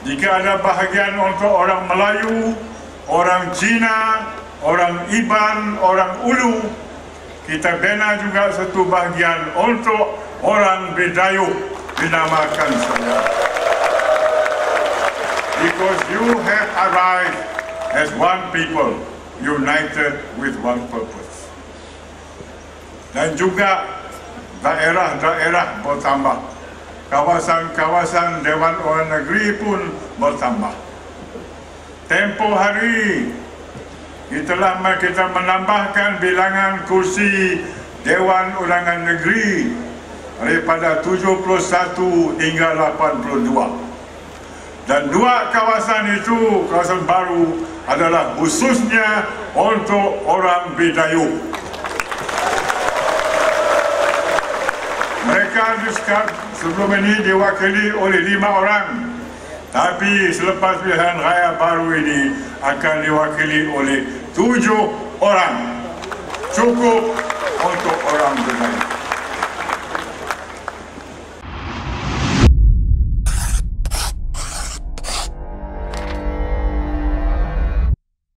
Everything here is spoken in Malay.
Jika ada bahagian untuk orang Melayu, orang Cina, orang Iban, orang Ulu, kita bina juga satu bahagian untuk orang Bidayuh, dinamakan saja. Because you have arrived as one people, united with one purpose. Dan juga daerah-daerah bertambah. Kawasan-kawasan Dewan Undangan Negeri pun bertambah. Tempoh hari kita menambahkan bilangan kursi Dewan Undangan Negeri daripada 71 hingga 82. Dan dua kawasan itu, kawasan baru adalah khususnya untuk orang Bidayuh. Mereka sebelum ini diwakili oleh 5 orang, tapi selepas pilihan raya baru ini akan diwakili oleh 7 orang. Cukup untuk orang Bidayuh.